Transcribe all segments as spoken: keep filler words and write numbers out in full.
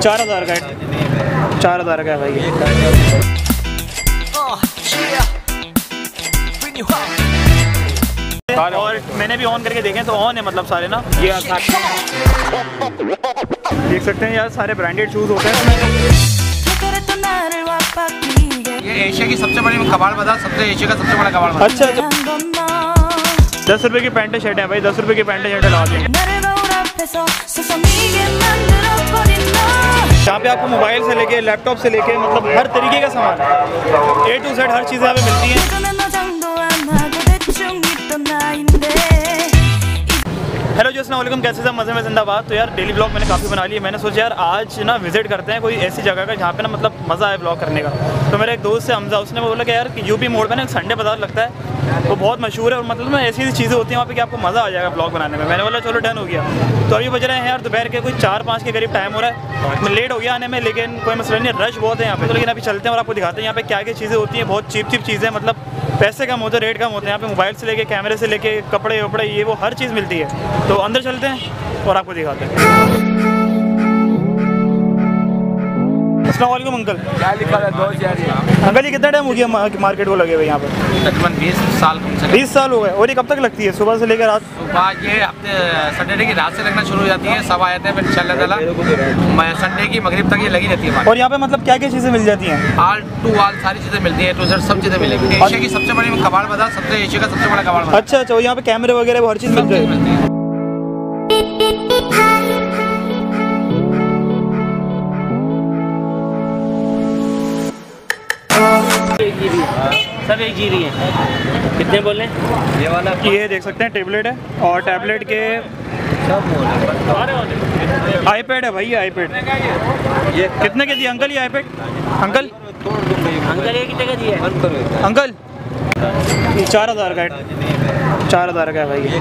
चार हज़ार का है, चार हज़ार का है भाई। और मैंने भी ऑन करके देखे तो ऑन है, मतलब सारे ना ये देख सकते हैं यार, सारे ब्रांडेड शूज़ होते हैं। ये एशिया की सबसे बड़ी कबाड़ बाजार, सबसे एशिया का सबसे बड़ा कबाड़ बाजार। अच्छा अच्छा, दस रुपए की पैंट शर्ट है भाई, दस रुपए की पैंट शर्ट ला देंगे। यहाँ पे आपको मोबाइल से लेके लैपटॉप से लेके मतलब हर तरीके का सामान ए टू जेड हर चीज़ें यहाँ पे मिलती हैं। हेलो जी, अस्सलाम वालेकुम, कैसे सब मज़े में जिंदाबाद। तो यार डेली ब्लॉग मैंने काफ़ी बना लिया, मैंने सोचा यार आज ना विजिट करते हैं कोई ऐसी जगह का जहाँ पे ना मतलब मज़ा आए ब्लॉग करने का। तो मेरा एक दोस्त है हमजा, उसने बोला कि यार कि यूपी मोड़ पे ना एक संडे बाजार लगता है, वो बहुत मशहूर है और मतलब ना ऐसी ऐसी चीज़ें होती हैं वहाँ पे कि आपको मज़ा आ जाएगा ब्लॉग बनाने में। मैंने बोला चलो डन हो गया। तो अभी बज रहे हैं यार दोपहर के कोई चार पाँच के करीब टाइम हो रहा है, मैं लेट हो गया आने में, लेकिन कोई मसला नहीं, रश बहुत है यहाँ पे। तो लेकिन अभी चलते हैं और आपको दिखाते हैं यहाँ पे क्या क्या चीज़ें होती हैं। बहुत चीप चीप चीज़ें, मतलब पैसे कम होते हैं, रेट कम होते हैं यहाँ पे। मोबाइल से लेके कैमरे से लेके कपड़े वपड़े ये वो हर चीज़ मिलती है। तो अंदर चलते हैं और आपको दिखाते हैं। अस्सलाम वालेकुम अंकल। क्या लिखा है दो हजार? अंकल ये कितना टाइम हो गया मार्केट को लगे हुए यहाँ पे? तकरीबन बीस साल बीस साल हो गए। और ये कब तक लगती है, सुबह से लेकर रात? सुबह ये हफ्ते सैटरडे की रात से लगना शुरू हो जाती है, सब आते हैं, फिर इंशाल्लाह ताला संडे की मगरिब तक ये लगी रहती है। और यहाँ पे मतलब क्या क्या चीज़ें मिल जाती हैं? आल टू आल सारी चीज़ें मिलती है, टू जेड सब चीज़ें मिलेगी। एशिया की सबसे बड़ी कबाड़ बाजार, सबसे एशिया का सबसे बड़ा कबाड़ बाजार। अच्छा अच्छा, यहाँ पे कैमरे वगैरह हर चीज़ मिलती है। सब एक जी रही है। कितने बोले? ये वाला ये देख सकते हैं टेबलेट है, और टैबलेट के आईपैड है भाई, ये आईपैड ये कितने के दिए अंकल ये आईपैड? अंकल अंकल ये कितने का दिया है? अंकल ये चार हज़ार का है, चार हज़ार का है भाई।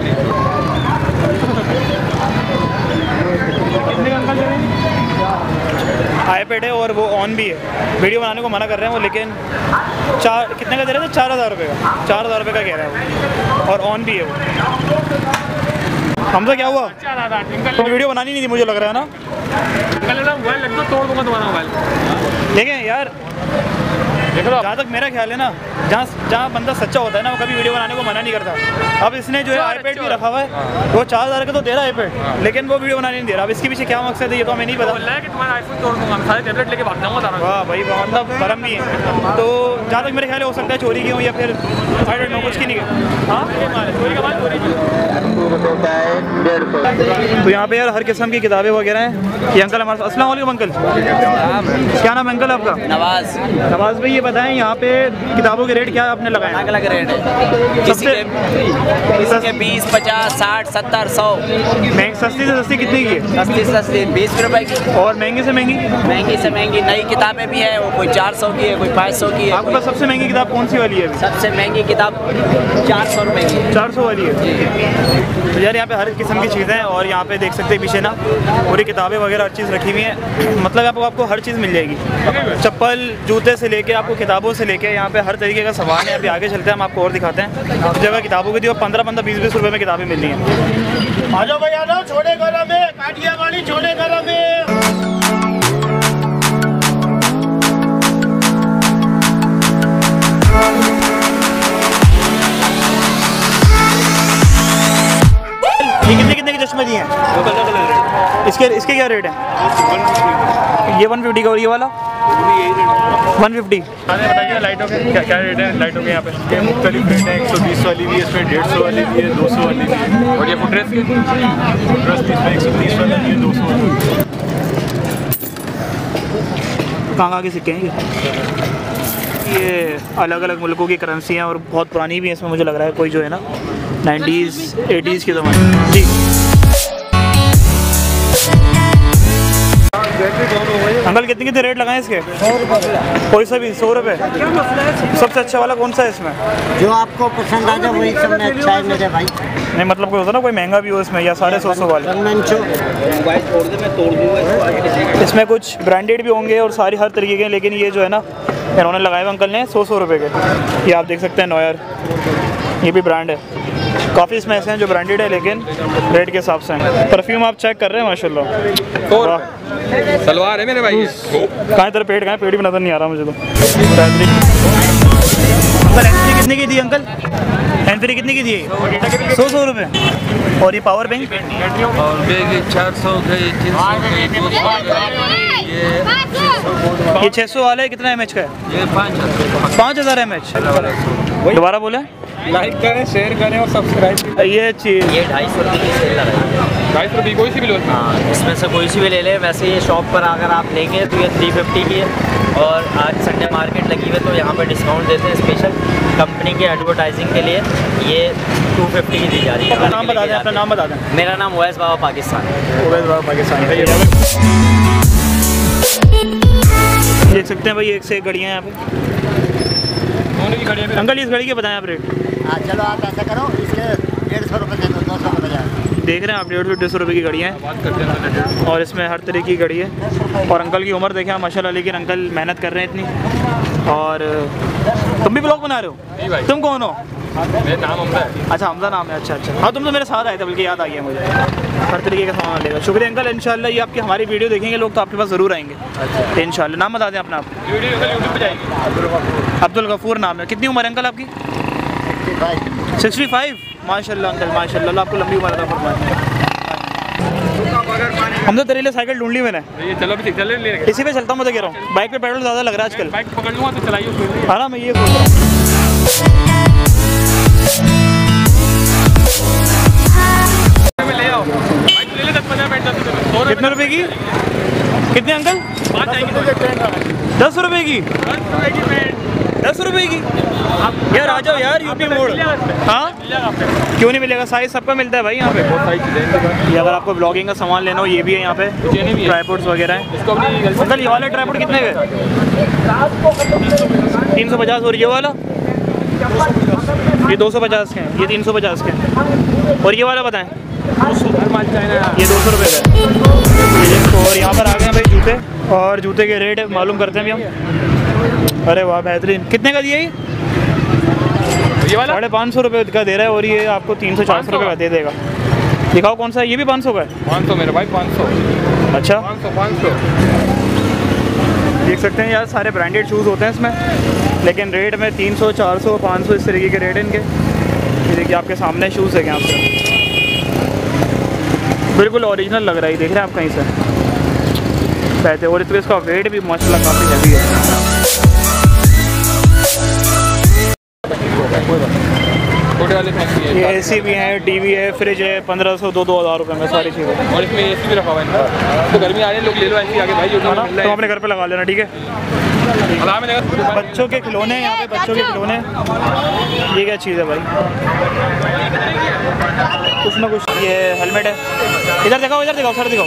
कितने का अंकल? आईपैड है और वो ऑन भी है, वीडियो बनाने को मना कर रहे हैं वो, लेकिन चार कितने का दे रहे थे? चार हज़ार रुपये का, चार हज़ार रुपये का कह रहा है वो, और ऑन भी है वो। हमसे क्या हुआ? तो वीडियो बनानी नहीं थी मुझे लग रहा है ना। मोबाइल लग तो तोड़ दूंगा तुम्हारा मोबाइल। देखें यार, जहाँ तक मेरा ख्याल है ना, जहाँ जहाँ बंदा सच्चा होता है ना वो कभी वीडियो बनाने को मना नहीं करता। अब इसने जो है आईपैड भी रखा हुआ है, वो चार हज़ार का तो दे रहा है आईपैड, लेकिन वो वीडियो बनाने नहीं दे रहा। अब इसके पीछे क्या मकसद है ये तो हमें नहीं पता। कि तुम्हारा आईफोन तोड़ दूंगा, सारे टैबलेट लेके भाग जाऊंगा। वाह भाई, मतलब भरम भी है। तो जहाँ तक मेरे ख्याल हो सकता है चोरी की हो या फिर आई डोंट नो, कुछ की नहीं। हाँ चोरी का बात, चोरी। तो यहाँ पे यार हर किस्म की किताबें वगैरह हैं। ये अंकल हमारे, अस्सलाम वालेकुम अंकल, क्या नाम है अंकल आपका? नवाज। नवाज भाई ये बताएं यहाँ पे किताबों के रेट क्या आपने लगाए? अलग अलग रेट है, किसी के किसी के बीस पचास साठ सत्तर सौ। महंगी सस्ती से सस्ती कितने की है? सस्ती से सस्ती बीस रुपए की, और महंगी से महंगी? महंगी से महंगी नई किताबें भी है, वो कोई चार सौ की है, कोई पाँच सौ की है। आपके पास सबसे महंगी किताब कौन सी वाली है? सबसे महंगी किताब चार सौ रुपये की, चार सौ वाली है। तो यार यहाँ पे हर किस्म की चीज़ें हैं, और यहाँ पे देख सकते हैं पीछे ना पूरी किताबें वगैरह हर चीज़ रखी हुई हैं। मतलब आपको आपको हर चीज़ मिल जाएगी, चप्पल जूते से लेके आपको किताबों से लेके यहाँ पे हर तरीके का सामान है। अभी आगे चलते हैं, हम आपको और दिखाते हैं। हर जगह किताबों की दी और पंद्रह पंद्रह बीस बीस रुपये में किताबें मिल रही हैं। आ जाओ भाई, आ जाओ, छोटे गरम है, काटिया वाली छोटे गरम है। ये कितने कितने के चश्मे दिए हैं? इसके इसके क्या रेट है? ये वन फिफ्टी का, और ये वाला वन फिफ्टी। बताइए लाइटों के क्या क्या रेट है? लाइटों के यहाँ पे मुख्तलिफ रेट है, एक सौ बीस वाली भी है, इसमें डेढ़ सौ वाली भी है, दो सौ वाली भी है। और ये फुटरेस के फुटरेस इसमें एक सौ तीस वाली भी है, दो सौ वाली भी है। कहाँ कहाँ के सिक्के हैं ये? ये अलग अलग मुल्कों की करेंसी हैं और बहुत पुरानी भी है। इसमें मुझे लग रहा है कोई जो है ना नाइन्टीज़ एटीज़ के ज़माने। जी अंकल कितने कितने रेट लगाएं इसके? सौ रुपये कोई सा भी सौ रुपये। सबसे अच्छा वाला कौन सा है इसमें? जो आपको पसंद आ जाए वही सब में अच्छा है मेरे भाई। नहीं मतलब कोई होता ना कोई महंगा भी हो इसमें, या साढ़े सौ सौ वाले? इसमें कुछ ब्रांडेड भी होंगे और सारी हर तरीके के, लेकिन ये जो है ना इन्होंने लगाए हुए अंकल ने सौ सौ रुपये के। ये आप देख सकते हैं नोयर, ये भी ब्रांड है। काफ़ी इसमें ऐसे हैं जो ब्रांडेड है लेकिन रेट के हिसाब से हैं। परफ्यूम आप चेक कर रहे हैं माशाल्लाह, सलवार है मेरे भाई। कहाँ है तेरा पेट, कहाँ है? पेट भी नजर नहीं आ रहा मुझे तो। अंकल एंट्री कितने की दी अंकल? एंट्री कितने की दी है? सौ सौ रुपये। और ये पावर बैंक? और बैग चार सौ गई, तीन सौ गई, दो सौ गई, ये ये छः सौ वाला है, कितना एम एच का है? ये पाँच हज़ार पाँच हज़ार एम एच। दोबारा बोला? लाइक करें, शेयर करें और सब्सक्राइब। ये चीज़ ये ढाई सौ रुपये की सेल लगा है। ढाई सौ रुपये कोई सी भी लो। हाँ, इसमें से कोई सी भी ले लें। वैसे ये शॉप पर अगर आप लेंगे तो ये थ्री फिफ्टी की है, और आज संडे मार्केट लगी हुई है तो यहाँ पर डिस्काउंट देते हैं स्पेशल कंपनी के एडवर्टाइजिंग के लिए। ये टू फिफ्टी की दी जा रही है। अपना नाम बता दें, अपना नाम बता दें। मेरा नाम ओवैस बाबा पाकिस्तान। ओवैस बाबा पाकिस्तान। देख सकते हैं भाई, एक से एक घड़ियाँ हैं यहाँ पे। अंकल इस घड़ी के बताएं आप रेट। हाँ चलो आप ऐसा करो, इसके डेढ़ सौ रुपये दे दो, दो सौ का बजाय। देख रहे हैं आप, डेढ़ सौ डेढ़ सौ रुपये की घड़ियाँ हैं और इसमें हर तरह की घड़ी है। और अंकल की उम्र देखें माशाल्लाह, लेकिन अंकल मेहनत कर रहे हैं इतनी। और तुम भी ब्लॉग बना रहे नहीं हो? भाई। तुम कौन हो? मेरा नाम हमदा है। अच्छा हमदा नाम है। अच्छा अच्छा, हाँ तुम तो मेरे साथ आए थे, बल्कि याद आ गया मुझे। हर तरीके का सामान लेगा। शुक्रिया अंकल, इंशाल्लाह ये आपकी हमारी वीडियो देखेंगे लोग तो आपके पास ज़रूर आएंगे। अच्छा इंशाल्लाह। नाम बता दें अपना आप। वीडियो कल यूट्यूब पे जाएगी। अब्दुल गफूर नाम है। कितनी उम्र है अंकल आपकी? Sixty five. माशाल्लाह अंकल माशाल्लाह, आपको लंबी उम्र अता फरमाए। हम तो तेरे लिए साइकिल ढूंढ ली मैंने। ये चलो अभी चल ले। इसी पे चलता हूँ, मैं तो कह रहा हूँ। बाइक पे पेट्रोल ज़्यादा लग रहा है आजकल। बाइक पकड़ लूँगा तो चलाइए उसको। हाँ ना, मैं ये सोच रहा हूँ। ले आओ बाइक ले ले, दस पंद्रह मिनट। कितने रुपए की? कितने अंकल? पाँच आएंगे। दस रुपए की? दस रुपए की? यार आ जाओ यार, यूपी मोड़। हाँ क्यों नहीं मिलेगा? साइज सबका मिलता है भाई यहाँ पे। बहुत सारी चीज़ें। ये अगर आपको ब्लॉगिंग का सामान लेना हो, ये भी है यहाँ पे। ट्राइपॉड्स वगैरह हैं। इसको अपनी अंकल ये वाले ट्राइपॉड कितने के? तीन सौ पचास। और ये वाला? ये दो सौ पचास के हैं, ये तीन सौ पचास के हैं। और ये वाला बताएं? ये दो सौ रुपये का है। और यहाँ पर आ गए हैं भाई जूते, और जूते के रेट मालूम करते हैं अभी हम। अरे वाह बेहतरीन। कितने का दिया ये? ये वाला साढ़े पाँच सौ रुपये का दे रहा है, और ये आपको तीन सौ चार सौ रुपये का दे देगा। दिखाओ कौन सा है। ये भी पाँच सौ का है? पाँच सौ मेरे भाई, पाँच सौ। अच्छा पाँच सौ पाँच सौ देख सकते हैं यार, सारे ब्रांडेड शूज़ होते हैं इसमें, लेकिन रेट में तीन सौ चार सौ पाँच सौ इस तरीके के रेट हैं इनके। ये देखिए आपके सामने शूज़ है यहाँ पे, बिल्कुल ओरिजिनल लग रहा है। देख रहे हैं आप कहीं से कहते। और तो इसका वेट भी माशाल्लाह काफ़ी हैवी है। छोटे वाले फैक्ट्री है। ये एसी भी है, टीवी है, फ्रिज है, पंद्रह सौ दो दो हज़ार रुपये में सारी चीज़ें। और इसमें एसी भी रखा हुआ है। तो गर्मी आ रही है, लोग ले लो ऐसी आगे भाई। है ना, तो अपने घर पे लगा लेना, ठीक है। बच्चों के खिलौने यहाँ पे, बच्चों के खिलौने। ये क्या चीज़ है भाई? कुछ ना कुछ। ये हेलमेट है। इधर दिखाओ, इधर दिखाओ, सर दिखाओ।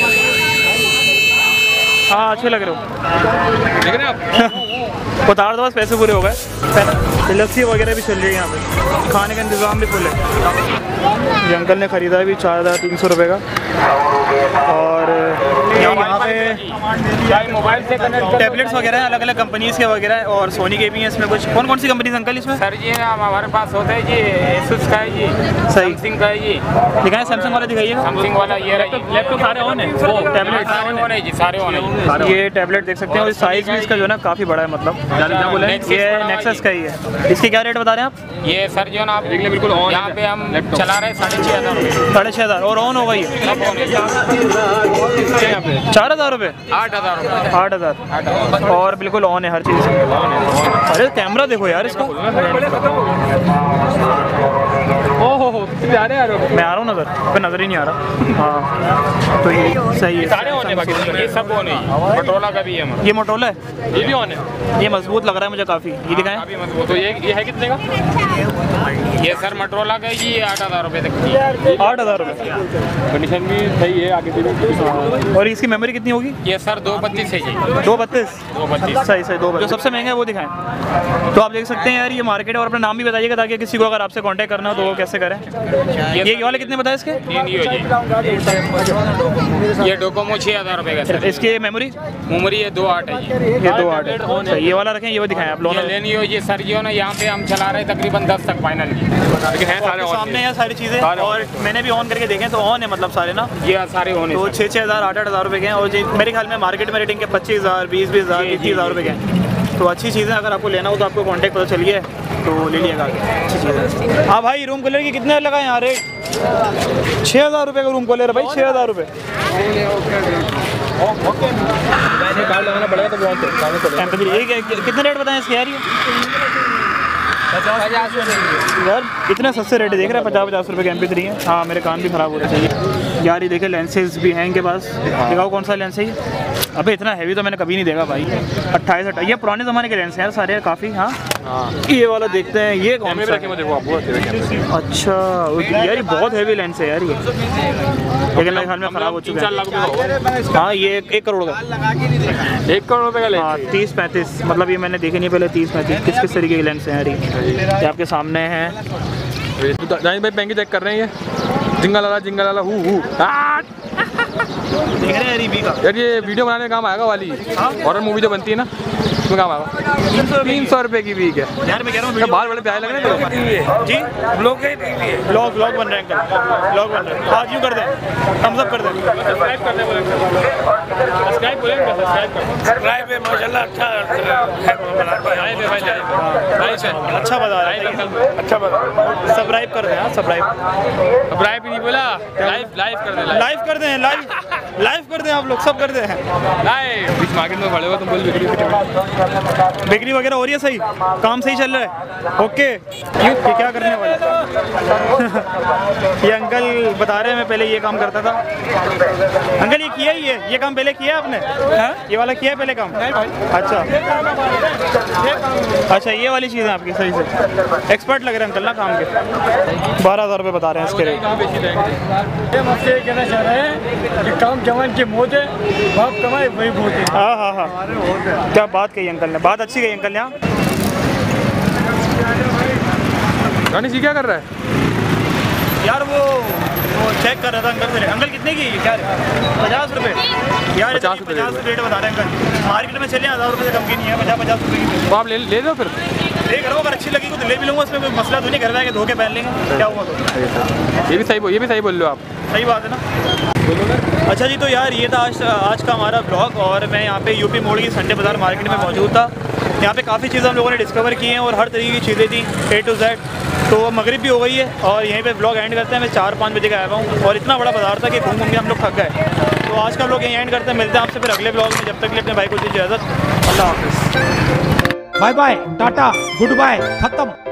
हाँ अच्छे लग रहे हो। देख रहे हैं आप? उतार दो बस, पैसे पूरे हो गए। लस्सी वगैरह भी चल रही है यहाँ पे, खाने का इंतज़ाम भी फुल है। ये अंकल ने ख़रीदा है भी चार हज़ार तीन सौ रुपये का। और यहाँ पे मोबाइल से कनेक्ट टैबलेट्स वगैरह हैं, अलग अलग कंपनीज़ के वगैरह, और सोनी के भी हैं इसमें कुछ। कौन कौन सी कंपनीज अंकल इसमें? सर जी हमारे पास होता है जी, एसुस का है जी, सही। सैमसंग का है जी। दिखाएं सैमसंग वाला, दिखाइएगा। सैमसंग वाला ये लैपटॉप सारे ऑन है। टैबलेट सारे ऑन है जी, सारे ऑन है। ये टैबलेट देख सकते हैं, और साइज़ भी इसका जो है ना काफ़ी बड़ा है। मतलब ये नेक्सस का ही है। इसके क्या रेट बता रहे हैं आप? ये सर जो ना आप देख ले बिल्कुल ऑन। यहाँ पे हम चला रहे हैं साढ़े छः हज़ार साढ़े छः हज़ार और ऑन होगा ये? सब ऑन है। चार हज़ार रुपये? आठ हज़ार रुपये आठ हज़ार और बिल्कुल ऑन है हर चीज़। अरे कैमरा देखो यार इसका। ओहो हो आ रहे यार। मैं आ रहा हूँ नज़र पे, नज़र ही नहीं आ रहा। हाँ तो ये सही है। सारे ऑन है बाकी, ये सब ऑन है। मोटोरोला का भी है। ये मोटोला है, ये भी ऑन है। ये मजबूत लग रहा है मुझे काफ़ी। ये दिखाएं। अभी मत तो ये ये है कितने का? ये सर मोटोरोला का जी आठ हज़ार रुपये तक की। आठ हज़ार रुपये। कंडीशन भी सही है आगे से। और इसकी मेमोरी कितनी होगी? ये सर दो बत्तीस है जी। दो बत्तीस दो बत्तीस सही सही दो बत्तीस। जो सबसे महंगा है वो दिखाएं। तो आप देख सकते हैं यार, ये मार्केट है। और अपना नाम भी बताइएगा ताकि किसी को अगर आपसे कांटेक्ट करना हो तो वो कैसे करें। ये वाले कितने बताए इसके? तीन ही हो जी। ये डोकोमो छः हज़ार रुपये का सर। इसकी मेमोरी मेमोरी ये दो आठ है ये ये दो आठ है। ये वाला रखें, ये वो दिखाएं आप लोग। ये लेनी हो ये सर ये ना यहाँ पे हम चला रहे हैं तकरीबन दस तक फाइनल की, लेकिन है सारे ऑन सामने है सारी चीज़ें। और मैंने भी ऑन करके देखे तो ऑन है मतलब सारे ना, ये सारे ऑन है। तो छः छः हज़ार आठ आठ हज़ार रुपये के हैं। और जी मेरे ख्याल में मार्केट में रेटिंग के पच्चीस हज़ार बीस बीस हज़ार तीस हज़ार रुपये के हैं। तो अच्छी चीज़ें, अगर आपको लेना हो तो आपको कॉन्टैक्ट पता चलिए तो ले लीजिएगा, अच्छी चीज़ है। हाँ भाई, रूम कूलर की कितने लगा यहाँ रेट? छः हज़ार रुपये का रूम कूलर है भाई, छः हज़ार रुपये। कार्ड लगाना पड़ेगा तो बहुत ये कितने रेट बताएं इसके यार? ये यार इतने सस्ते रेट देख रहे हैं, पचास पचास रुपये के एम पी थ्री है। हाँ मेरे कान भी ख़राब हो रहे चाहिए यार। ये देखे लेंसेज भी हैं इनके पास, दिखाओ कौन सा लेंस है ये? अबे इतना हैवी तो मैंने कभी नहीं देखा भाई। अट्ठाईस अट्ठाईस ये पुराने ज़माने के लेंस हैं यार सारे काफ़ी। हाँ ये वाला देखते हैं, ये कौन सा है? अच्छा यार ये बहुत हैवी लेंस है यार ये, लेकिन मेरे ख्याल में ख़राब हो चुका है। हाँ ये एक करोड़ का, एक करोड़ रुपये का। हाँ तीस पैंतीस, मतलब ये मैंने देखे नहीं पहले। तीस पैंतीस किस किस तरीके के लेंस हैं यार ये? ये आपके सामने हैं। जानी भाई बैंक चेक कर रहे हैं, ये जिंगल वाला जिंगल वाला हु हु देख रहे हैं रिबी का यार। ये वीडियो बनाने का काम आएगा वाली हॉरर मूवी जो बनती है ना, उसमें काम आएगा। तीन सौ रुपये की वीक है यार। मैं कह रहा हूँ बाल बड़े प्यारे लग रहे हैं जी। ब्लॉग ब्लॉग ब्लॉग बन रहे हैं अंकल, ब्लॉग बन रहे हैं। हाँ यूँ कर दें, थम्स अप कर दें, सब्सक्राइब करने बोले, सब्सक्राइब बोलेंगे, सब्सक्राइब कर सब्सक्राइब है माशाल्लाह। अच्छा है भाई, लाइव अच्छा बता रहा है, अच्छा बता। सब्सक्राइब कर दें, हाँ सब्सक्राइब सब्सक्राइब नहीं बोला, लाइव लाइव कर दे, लाइव कर दें, लाइव लाइव कर दें आप लोग, सब कर दें लाइव। इस मार्केट में खड़े हो तुम बोल बिक्री बिक्री वगैरह हो रही है सही, काम सही चल रहा है? ओके। ये क्या करने वाले? ये अंकल बता रहे हैं मैं पहले ये काम करता था। अंकल ये किया ही है, ये काम पहले किया आपने? हाँ ये वाला किया है पहले काम? अच्छा अच्छा, ये वाली चीज़ें आपकी सही से एक्सपर्ट लग रहे हैं अंकल ना काम के। बारह हज़ार रुपये बता रहे हैं इसके रेट। ये कहना चाह रहे हैं कि काम जवान की मौत है, बाप कमाए वही बहुत है। हाँ हाँ हाँ, क्या बात कही अंकल ने, बात अच्छी कही अंकल ने। यहाँ रानी जी क्या कर रहा है यार? वो वो चेक कर रहा था अंकल से। अंकल कितने की क्या? पचास रुपये यार, पचास रुपये पचास रेट बता रहे हैं अंकल। मार्केट में चले हज़ार रुपये से कम की नहीं है, पचास पचास रुपये की। तो आप ले ले लो फिर, देख रहा हूँ अगर अच्छी लगी तो ले भी लूँगा, उसमें कोई मसला तो नहीं। घर जाके धो के पहन लेंगे, क्या हुआ तो? ये भी सही ये भी सही बोल रहे हो आप, सही बात है ना। अच्छा जी, तो यार ये था आज आज का हमारा ब्लॉग। और मैं यहाँ पे यूपी मोड़ की संडे बाज़ार मार्केट में मौजूद था। यहाँ पे काफ़ी चीज़ें हम लोगों ने डिस्कवर की हैं और हर तरीके की चीज़ें थी ए टू जेड। तो मगरिब भी हो गई है और यहीं पे ब्लॉग एंड करते हैं। मैं चार पाँच बजे का आया हूँ और इतना बड़ा बाजार था कि घूम घूम के हम लोग थक गए। तो आज का ब्लॉग यहीं एंड करते हैं, मिलते हैं आपसे फिर अगले ब्लॉग में। जब तक के लिए अपने भाई को दीजिए इजाज़त, अल्लाह हाफ़िज़। Bye bye, tata, goodbye, खत्म।